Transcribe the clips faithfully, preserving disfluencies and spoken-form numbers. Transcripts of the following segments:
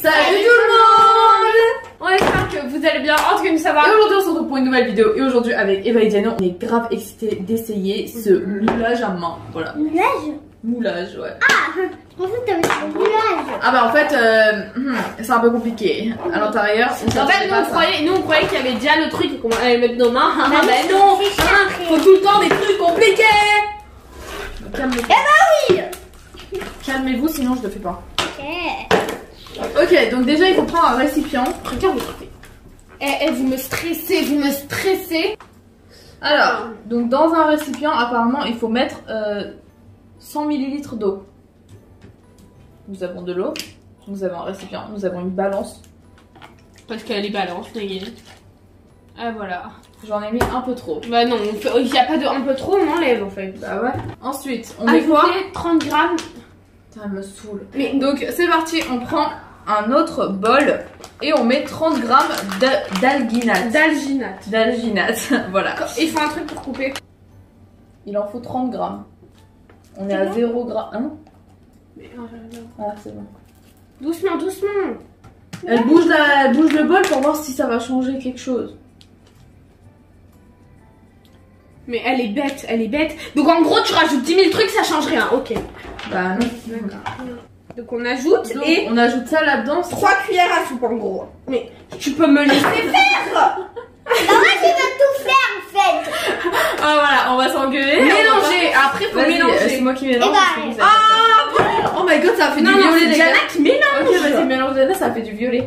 Salut tout le monde. On espère que vous allez bien, en tout cas nous ça va. Et aujourd'hui on se retrouve pour une nouvelle vidéo. Et aujourd'hui avec Eva et Diana, on est grave excités d'essayer ce moulage à main. Voilà. Moulage? Moulage, ouais. Ah, en fait t'avais dit moulage. Ah bah en fait, euh, c'est un peu compliqué. À l'intérieur, en fait nous on, croyait, nous on croyait qu'il y avait déjà le truc et qu'on allait le mettre nos mains. Ah bah non, hein, faut tout le temps des trucs compliqués. Calmez-vous. Eh bah oui. Calmez-vous sinon je le fais pas. Ok. Ok, donc déjà il faut prendre un récipient. Regarde le truc. Eh, eh, vous me stressez, vous me stressez. Alors, donc dans un récipient, apparemment, il faut mettre euh, cent millilitres d'eau. Nous avons de l'eau, nous avons un récipient, nous avons une balance. Parce qu'elle est balance, regarde. Ah voilà. J'en ai mis un peu trop. Bah non, il n'y a pas de un peu trop, on enlève en fait. Bah ouais. Ensuite, on met Ajouter quoi? trente grammes. Ça me saoule. Mais donc c'est parti, on prend un autre bol et on met trente grammes d'alginate. D'alginate. D'alginate, voilà. Il faut un truc pour couper. Il en faut trente grammes. On est à zéro gramme. Hein? Mais, oh là là. Ah, c'est bon. Doucement, doucement. Elle bouge, la, elle bouge le bol pour voir si ça va changer quelque chose. Mais elle est bête, elle est bête. Donc en gros, tu rajoutes dix mille trucs, ça change rien. Ok. Bah non. D'accord. Donc on ajoute Donc, et on ajoute ça là-dedans. trois cuillères à soupe en gros. Mais tu peux me laisser faire. Non, moi je vais tout faire en fait. Ah voilà, on va s'engueuler. Mélanger. Après faut mélanger. C'est moi qui mélange. Eh ben, Ah oh my god, ça a fait non, du non, violet. c'est Les Diana gars. qui mélange. Ok, vas-y, mélange Diana, ça a fait du violet.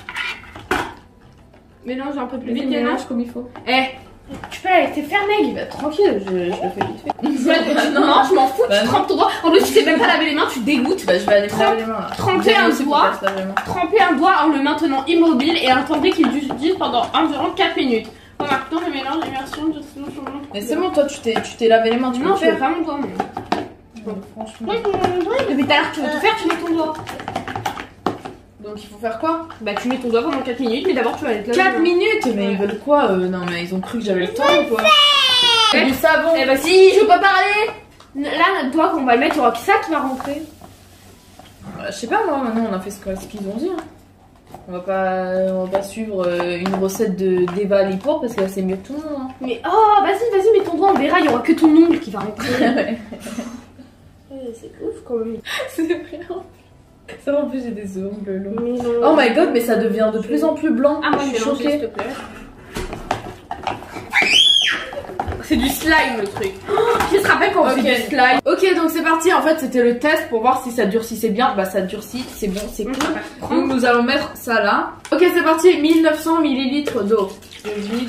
Mélange un peu plus Vite, vite, Diana. mélange comme il faut. Eh, tu peux la laisser faire, mec. Bah tranquille, je, je le fais vite fait. Non, non, je m'en fous, Bah, tu non. trempes ton doigt. En plus, tu sais même pas laver les mains, tu dégoûtes. Bah je vais aller me laver les mains là. Tremper un Aussi, faut doigt. pas se laver les mains. Tremper un doigt en le maintenant immobile et attendez qu'il utilise pendant environ quatre minutes. Remarquons le mélange immersion de sinon je montre. Mais c'est bon, toi tu t'es tu t'es lavé les mains, tu peux Non, le je fais faire. pas mon doigt, moi. Bon, franchement. moi je me dois. Depuis tout à l'heure, tu veux tout faire, tu mets ton doigt. Donc il faut faire quoi? Bah, tu mets ton doigt pendant quatre minutes, mais d'abord tu vas aller te laver. quatre les mains. minutes? Mais ils veulent quoi euh, Non mais ils ont cru que j'avais le temps ou quoi? C'est du savon. Eh bah, si, je peux pas parler. Là, notre doigt qu'on va le mettre, il y aura que ça qui va rentrer. Bah, je sais pas moi, maintenant on a fait ce que- ce qu'ils ont dit. Hein. On va pas, on va pas suivre euh, une recette de d'Eva Lipour parce que c'est mieux que tout le monde. Hein. Mais oh, vas-y, vas-y, mets ton doigt, on verra, il y aura que ton ongle qui va rentrer. Ouais. C'est ouf quand même. C'est vrai. Ça va, en plus j'ai des ongles longs. Mais non. Oh my god, mais ça devient de plus en plus blanc. Ah, moi je je suis vais mélanger, s'il choquée. te plaît. C'est du slime le truc. Oh, qui se rappelle quand on Ok. fait du slime? Ok, donc c'est parti. En fait, c'était le test pour voir si ça durcissait bien. Bah, ça durcit, c'est bon, c'est cool. Donc, nous allons mettre ça là. Ok, c'est parti. mille neuf cents millilitres d'eau. Je vide.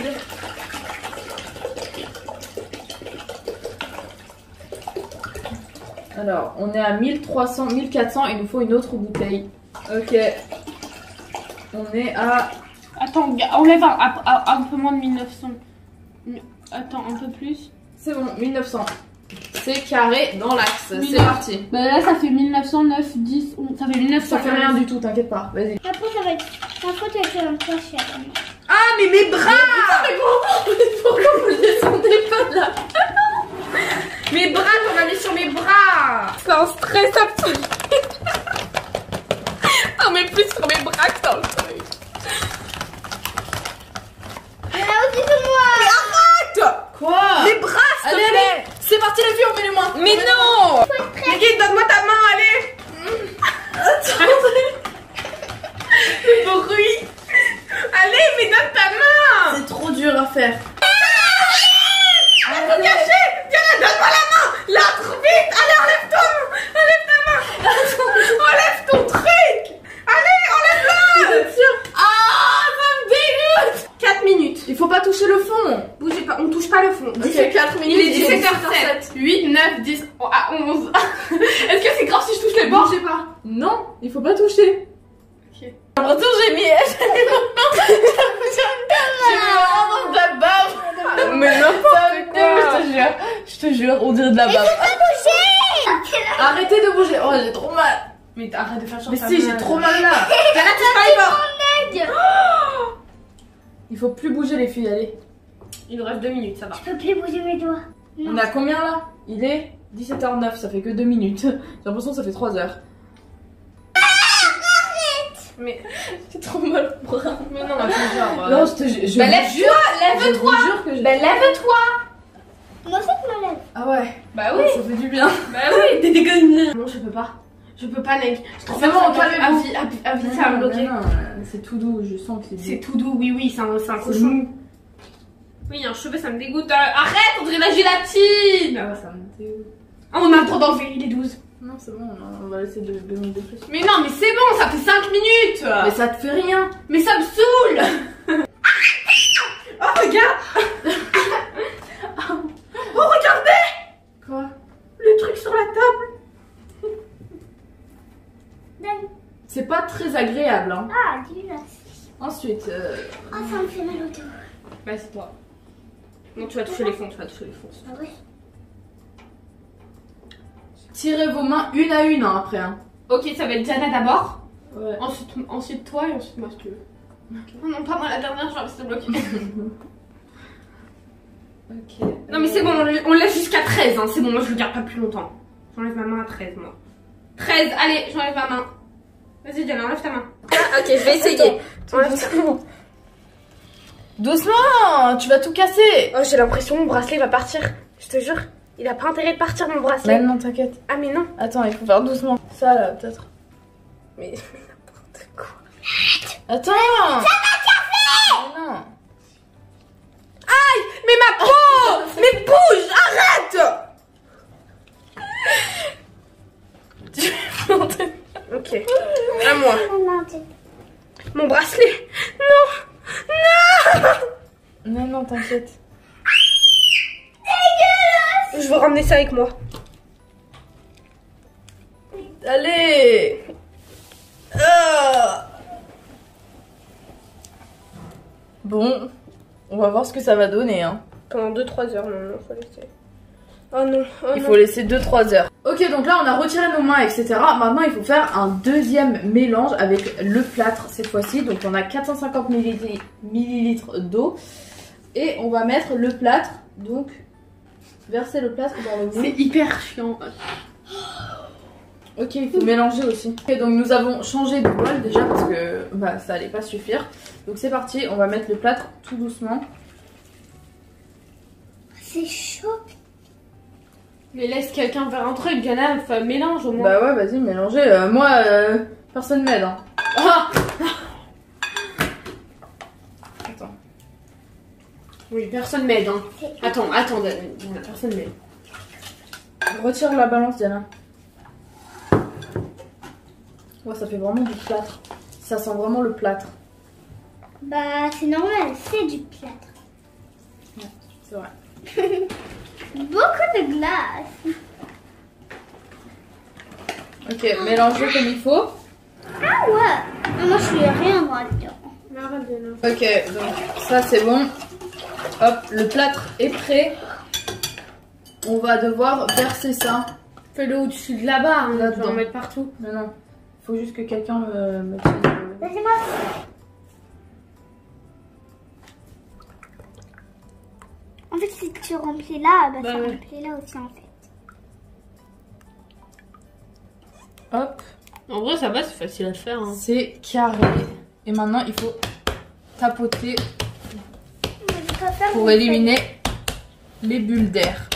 Alors, on est à mille trois cents, mille quatre cents. Il nous faut une autre bouteille. Ok. On est à. Attends, enlève un, un, un, un peu moins de mille neuf cents. Attends, un peu plus. C'est bon, mille neuf cents. C'est carré dans l'axe. C'est mille neuf cents. parti. Bah là, ça fait mille neuf cent neuf, dix, onze. Ça fait mille neuf cents. Ça fait rien du tout, t'inquiète pas. Vas-y. Après ça va être. Après tu vas faire un peu cher. Ah, mais mes bras! Pourquoi vous le descendez pas là? Mes bras, j'en ai mis sur mes bras. C'est un stress absolu. Non, mais plus sur mes bras que dans le truc. Il y en a aussi sur moi. Arrête! Quoi? Les bras, s'il te Allez, plaît. allez! C'est parti les filles, on met les mains! Mais non! Nikki, donne-moi ta main, allez! Le bruit! Allez, mais donne ta main! C'est trop dur à faire. Faut cacher! Diana, donne-moi la main! Là, trop vite! Allez, enlève ton! Enlève ta main! Enlève ton truc! Allez, enlève-la! Vous êtes sûr? Ah, ça me dégoûte! quatre minutes. Il faut pas toucher le fond. Bougez pas, on touche pas le fond. Ok, quatre minutes. Il est dix-sept heures sept. huit, neuf, dix, à onze. Est-ce que c'est grave si je touche les bords? Je sais pas. Non, il faut pas toucher. Ok. Retour, j'ai mis. J'ai mis vraiment de la bave. Mais n'importe quoi. Je te jure. Je te jure, on dirait de la bave. Arrêtez de bouger. Oh, j'ai trop mal. Mais arrête de faire genre Mais ça si, mal. j'ai trop mal là. Diana, touche pas les bords. Il faut plus bouger les filles, allez. Il nous reste deux minutes, ça va. Je peux plus bouger mes doigts. On a combien là? Il est dix-sept heures neuf, ça fait que deux minutes. J'ai l'impression que ça fait trois heures. Mais J'ai trop mal au bras. mais non, ma fille, genre. Non, je te jure. je Bah vous lève-toi, jure- Je lève-toi. vous jure que je. Bah lève-toi. Moi aussi, je me lève. Ah ouais. Bah oui. Ça fait du bien. Bah oui, t'es dégueulasse. Non, je peux pas. Je peux pas, Neg. Je trouve C'est ça bon, ça va- calmez-vous. à vie- à vie- à vie, ça va me bloquer. Non, non, euh, c'est tout doux, je sens que c'est C'est doux. tout doux, oui, oui, c'est un, c'est un C'est cochon. mou. Oui, un cheveu, ça me dégoûte. Euh, arrête, on dirait la gélatine. Ah, ça me dégoûte. Ah, on a le droit d'enlever les douze. Non, c'est bon, on va laisser deux minutes de plus. Mais non, mais c'est bon, ça fait cinq minutes. Mais ça te fait rien. Mais ça me saoule. Oh, regarde. Oh, regardez. Quoi? Le truc sur la table. Donne. C'est pas très agréable, hein. Ah, dis-le. Ensuite, euh, Ah, ça me fait mal au dos. Bah, c'est toi. Non, tu vas toucher les fonds, tu vas toucher les fonds. Ah ouais. tirez vos mains une à une, hein, après. Hein. Ok, ça va être Diana d'abord. Ouais. Ensuite, ensuite toi et ensuite moi si tu veux. Oh non, pas moi la dernière, je vais rester bloquée. Ok. Non mais c'est bon, on le, on le laisse jusqu'à treize, hein. C'est bon, moi je le garde pas plus longtemps. J'enlève ma main à treize, moi. treize, allez, j'enlève ma main. Vas-y Diana, enlève ta main. Ah, ok, je vais essayer. Enlève ta main. Doucement, tu vas tout casser. Oh, j'ai l'impression que mon bracelet va partir. Je te jure, il a pas intérêt de partir mon bracelet. Mais non, t'inquiète. Ah mais non. Attends, il faut faire doucement. Ça là, peut-être. Mais n'importe quoi. Attends. Ça va non. Mais ma peau. Mais bouge, arrête. Ok, à moi. Non, t'es- Mon bracelet. Non. Non. Non, non, t'inquiète. Je veux ramener ça avec moi. Allez. Ah. Bon, on va voir ce que ça va donner. Hein. Pendant deux trois heures, non, non, faut laisser. Oh non, oh Il non. faut laisser deux trois heures. Ok, donc là on a retiré nos mains, et cetera. Maintenant il faut faire un deuxième mélange avec le plâtre cette fois-ci. Donc on a quatre cent cinquante millilitres d'eau. Et on va mettre le plâtre, donc verser le plâtre dans le C'est moule. hyper chiant. Ok, il faut mélanger aussi. Ok, donc nous avons changé de bol déjà parce que bah, ça allait pas suffire. Donc c'est parti, on va mettre le plâtre tout doucement. C'est chaud. Mais laisse quelqu'un faire un truc, Diana, enfin, mélange au moins. Bah ouais, vas-y, mélangez. Euh, moi, euh, personne m'aide. Hein. Ah. Attends. Oui, personne m'aide. Hein. Attends, attends, Diana, personne m'aide. Retire la balance, Diana. Ouais, ça fait vraiment du plâtre. Ça sent vraiment le plâtre. Bah, c'est normal, c'est du plâtre. C'est vrai. Beaucoup de glace. Ok, mélangez comme il faut. Ah ouais. Ah, moi, je suis rien, moi, dedans. Ok, donc ça c'est bon. Hop, le plâtre est prêt. On va devoir verser ça. Fais-le au-dessus de là-bas, hein, tu vas Là-dedans. en mettre partout. Non, non. Faut juste que quelqu'un me, me tienne. le- Laissez-moi. En fait, si tu remplis là, bah, Bah ça ouais. remplit là aussi, en fait. Hop, En vrai, ça va, c'est facile à faire. Hein. c'est carré. Et maintenant il faut tapoter Mais je préfère pour qu'on éliminer les bulles d'air.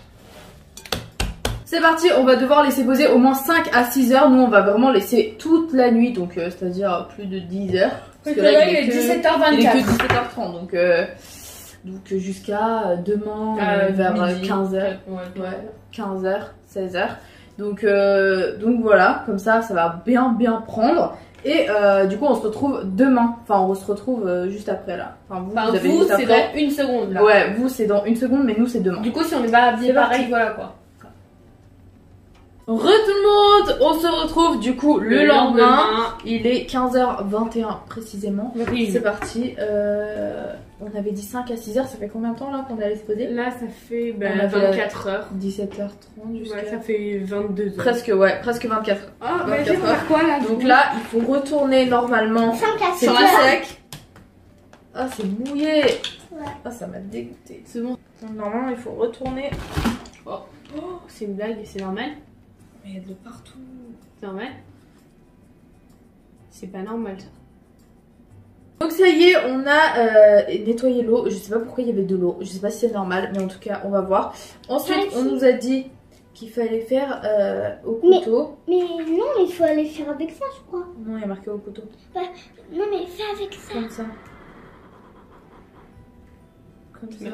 C'est parti, on va devoir laisser poser au moins cinq à six heures. Nous on va vraiment laisser toute la nuit, donc euh, c'est-à-dire plus de dix heures. Parce que là, il est que- dix-sept heures il est vingt-quatre. que dix-sept heures trente, donc, euh, donc euh, jusqu'à demain Euh, euh, vers midi. quinze heures. Ouais. Ouais, quinze heures, seize heures. Donc, euh, donc voilà, comme ça, ça va bien bien prendre. Et euh, du coup, on se retrouve demain. Enfin, on se retrouve euh, juste après là. Enfin, vous, Enfin, vous avez vous, juste c'est après. dans une seconde là. Ouais, vous, c'est dans une seconde, mais nous, c'est demain. Du coup, si on n'est pas habillé C'est parti. pareil, voilà quoi. Re tout le monde, on se retrouve du coup le, lendemain. Il est quinze heures vingt et un précisément. Oui. C'est parti. Euh, on avait dit cinq à six heures, ça fait combien de temps là qu'on allait se poser? Là, ça fait On ben, a fait vingt-quatre heures. dix-sept heures trente jusqu'à... Ouais, ça fait vingt-deux heures. Presque, ouais, presque vingt-quatre heures. Ah, bah, vingt-quatre j'ai faire quoi là du Donc coup là, il faut retourner normalement. cinq à C'est six tout heures. sec. Ah, c'est mouillé. Ouais. Ah, ça m'a dégoûté. C'est bon. Donc, normalement, il faut retourner. Oh, c'est une blague, c'est normal. Mais il y a de l'eau partout. C'est normal. C'est pas normal ça. Donc ça y est, on a euh, nettoyé l'eau. Je sais pas pourquoi il y avait de l'eau. Je sais pas si c'est normal, mais en tout cas, on va voir. Ensuite, on nous a dit qu'il fallait faire euh, au couteau. Mais, mais non, il faut aller faire avec ça, je crois. Non, il y a marqué au couteau. Bah, non, mais fais avec ça. Comme ça. Comme ça.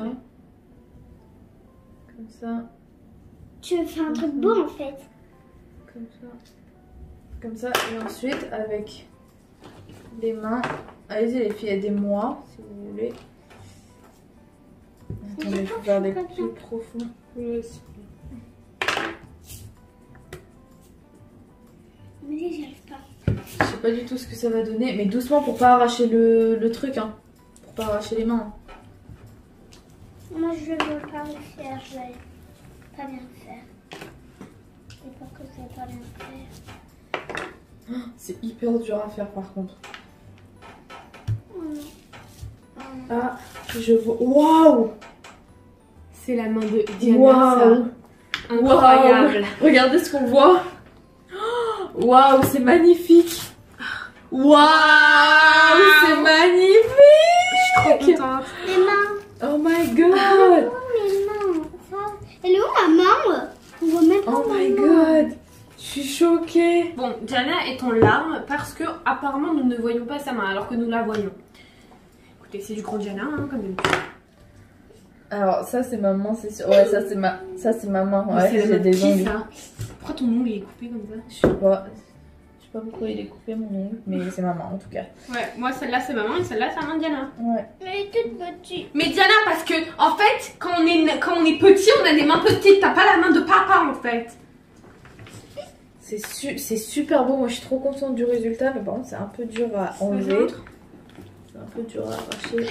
Comme ça. Tu veux faire un truc beau en fait. Comme ça. Comme ça. Et ensuite, avec les mains. Allez-y les filles, aidez-moi si vous voulez. Attendez, il faut faire des plus profonds. Mais j'y arrive pas. Je sais pas du tout ce que ça va donner, mais doucement pour pas arracher le, le truc, hein. Pour pas arracher les mains. Moi je veux pas le faire, je vais pas bien le faire. Et pour que je vais pas bien le faire. C'est hyper dur à faire par contre. Ah, je vois. Waouh! C'est la main de Diana. Waouh! Ça. Incroyable. Wow. Regardez ce qu'on voit. Waouh, c'est magnifique. Waouh, c'est magnifique. Je suis trop contente. Les mains. Oh my god. Oh les mains. Ça... Elle est où ma main? On voit même pas. Oh ma my main. god. Je suis choquée. Bon, Diana est en larmes parce que apparemment nous ne voyons pas sa main alors que nous la voyons. Écoutez, c'est du grand Diana, hein, comme d'habitude. Alors ça c'est ma main, c'est sûr. Ouais, ça c'est ma, ça c'est ma main. Ouais, c'est j'ai des qui, ongles. ça? Pourquoi ton ongle est coupé comme ça? Je sais pas. Je sais pas pourquoi il est coupé mon ongle, mais c'est ma main en tout cas. Ouais, moi celle-là c'est ma main et celle-là c'est la main de Diana. Ouais. Mais elle est toute petite. Mais Diana, parce que en fait, quand on est quand on est petit, on a des mains petites. T'as pas la main de papa en fait. C'est su c'est super beau. Moi je suis trop contente du résultat, mais par contre c'est un peu dur à enlever. C'est un peu dur à arracher.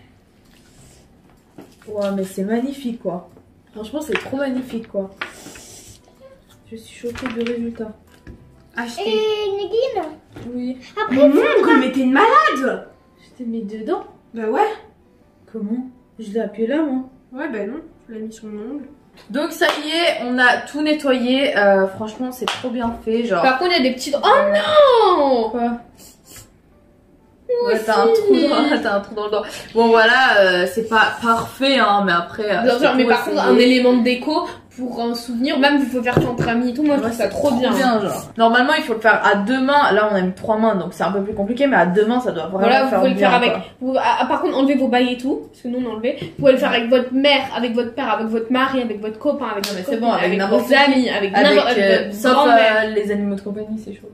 Ouais, mais c'est magnifique quoi. Franchement, c'est trop magnifique quoi. Je suis choquée du résultat. Acheté. Et Négine. Oui. Après, Mon ongle, mais t'es une malade. Je t'ai mis dedans. Bah ouais. Comment? Je l'ai appuyé là moi. Ouais, bah non, je l'ai mis sur mon ongle. Donc ça y est, on a tout nettoyé. Euh, franchement, c'est trop bien fait. Genre. Par contre, il y a des petites. Oh non. Quoi? Ouais, t'as un trou dans, t'as un trou dans le dos. Bon voilà, euh, c'est pas parfait hein, mais après. Euh, Bien sûr, mais par essayer. contre, un élément de déco pour un souvenir, même il faut faire ça entre amis et tout, moi je Ouais, trouve ça c'est trop bien. bien genre. Normalement, il faut le faire à deux mains. Là, on a mis trois mains, donc c'est un peu plus compliqué, mais à deux mains, ça doit vraiment Voilà, vous faire pouvez le bien, faire avec. quoi. Vous, ah, ah, par contre, enlevez vos bails et tout, parce que nous on a enlevé. Vous pouvez le faire avec votre mère, avec votre père, avec votre mari, avec votre copain, avec Non, mais votre c'est copine, bon, avec avec n'importe vos qui. amis, avec Avec, n'importe euh, votre sauf grand-mère. euh, les animaux de compagnie, c'est chaud.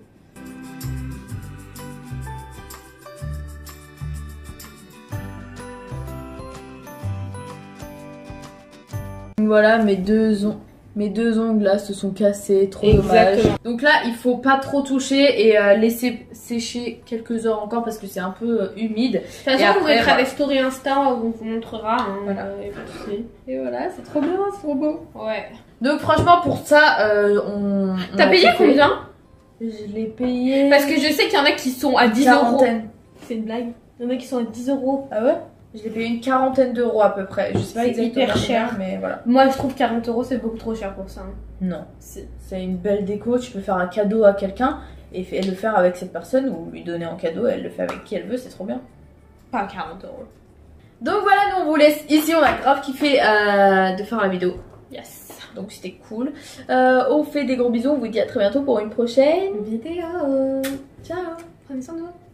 Voilà, mes deux, on... mes deux ongles là se sont cassés, trop dommage. Exactement. Donc là, il faut pas trop toucher et euh, laisser sécher quelques heures encore parce que c'est un peu euh, humide. De toute façon, Et on après, mettra voilà. des stories Insta, on vous montrera. Hein, Voilà. euh, y a pas de souci. Et voilà, c'est trop bien, c'est trop beau. Ouais. Donc franchement, pour ça, euh, on... on T'as a payé tout fait. combien? Je l'ai payé... Parce que je sais qu'il y en a qui sont à dix euros. quarantaine. C'est une blague. Il y en a qui sont à dix euros. Ah ouais? Je l'ai payé une quarantaine d'euros à peu près. Je sais pas C'est exactement hyper cher. combien, mais voilà. Moi, je trouve quarante euros, c'est beaucoup trop cher pour ça. hein. Non, c'est c'est une belle déco. Tu peux faire un cadeau à quelqu'un et fait- le faire avec cette personne ou lui donner en cadeau. Elle le fait avec qui elle veut, c'est trop bien. Pas quarante euros. Donc voilà, nous on vous laisse ici. On a grave kiffé euh, de faire la vidéo. Yes. Donc c'était cool. Euh, on fait des gros bisous. On vous dit à très bientôt pour une prochaine Vidéo. Ciao. Prenez soin de vous.